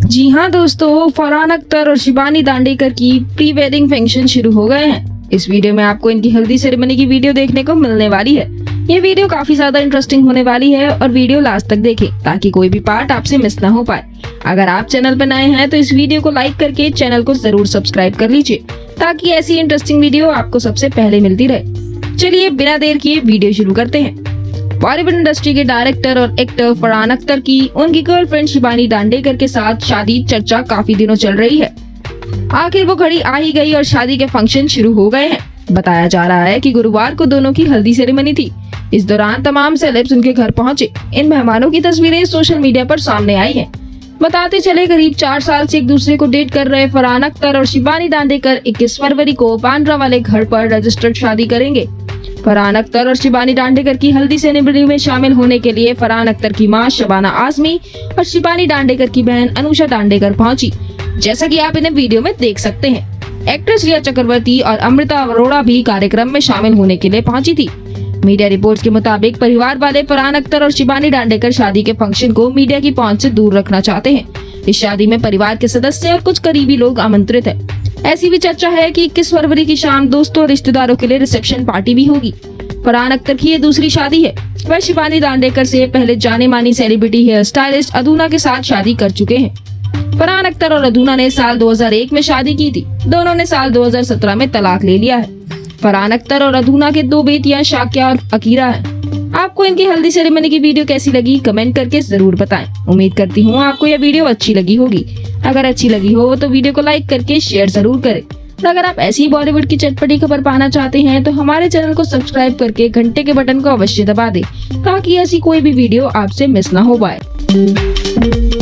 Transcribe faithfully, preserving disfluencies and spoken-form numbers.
जी हाँ दोस्तों, फरहान अख्तर और शिबानी दांडेकर की प्री वेडिंग फंक्शन शुरू हो गए हैं। इस वीडियो में आपको इनकी हल्दी सेरेमनी की वीडियो देखने को मिलने वाली है। ये वीडियो काफी ज्यादा इंटरेस्टिंग होने वाली है और वीडियो लास्ट तक देखें ताकि कोई भी पार्ट आपसे मिस ना हो पाए। अगर आप चैनल पर नए हैं तो इस वीडियो को लाइक करके चैनल को जरूर सब्सक्राइब कर लीजिए ताकि ऐसी इंटरेस्टिंग वीडियो आपको सबसे पहले मिलती रहे। चलिए बिना देर किए वीडियो शुरू करते हैं। बॉलीवुड इंडस्ट्री के डायरेक्टर और एक्टर फरहान अख्तर की उनकी गर्लफ्रेंड शिबानी दांडेकर के साथ शादी चर्चा काफी दिनों चल रही है। आखिर वो घड़ी आ ही गई और शादी के फंक्शन शुरू हो गए हैं। बताया जा रहा है कि गुरुवार को दोनों की हल्दी सेरेमनी थी। इस दौरान तमाम सेलेब्स उनके घर पहुंचे। इन मेहमानों की तस्वीरें सोशल मीडिया पर सामने आई हैं। बताते चले करीब चार साल से एक दूसरे को डेट कर रहे फरहान अख्तर और शिबानी दांडेकर इक्कीस फरवरी को बांद्रा वाले घर पर रजिस्टर्ड शादी करेंगे। फरहान अख्तर और शिबानी दांडेकर की हल्दी सेरेमनी में शामिल होने के लिए फरहान अख्तर की मां शबाना आजमी और शिबानी दांडेकर की बहन अनुषा दांडेकर पहुंची, जैसा कि आप इन्हें वीडियो में देख सकते हैं। एक्ट्रेस रिया चक्रवर्ती और अमृता अरोड़ा भी कार्यक्रम में शामिल होने के लिए पहुंची थी। मीडिया रिपोर्ट्स के मुताबिक परिवार वाले फरहान अख्तर और शिबानी दांडेकर शादी के फंक्शन को मीडिया की पहुंच से दूर रखना चाहते हैं। इस शादी में परिवार के सदस्य और कुछ करीबी लोग आमंत्रित हैं। ऐसी भी चर्चा है कि इक्कीस फरवरी की शाम दोस्तों और रिश्तेदारों के लिए रिसेप्शन पार्टी भी होगी। फरहान अख्तर की ये दूसरी शादी है। वह शिबानी दांडेकर से पहले जाने मानी सेलिब्रिटी हेयर स्टाइलिस्ट अदुना के साथ शादी कर चुके हैं। फरहान अख्तर और अदुना ने साल दो हज़ार एक में शादी की थी। दोनों ने साल दो हज़ार सत्रह में तलाक ले लिया है। फरहान अख्तर और अदुना के दो बेटियां शाकिया और अकीरा हैं। आपको इनकी हल्दी सेरेमनी की वीडियो कैसी लगी कमेंट करके जरूर बताएं। उम्मीद करती हूँ आपको यह वीडियो अच्छी लगी होगी। अगर अच्छी लगी हो तो वीडियो को लाइक करके शेयर जरूर करें। और अगर आप ऐसी बॉलीवुड की चटपटी खबर पाना चाहते हैं तो हमारे चैनल को सब्सक्राइब करके घंटे के बटन को अवश्य दबा दें ताकि ऐसी कोई भी वीडियो आपसे मिस ना हो पाए।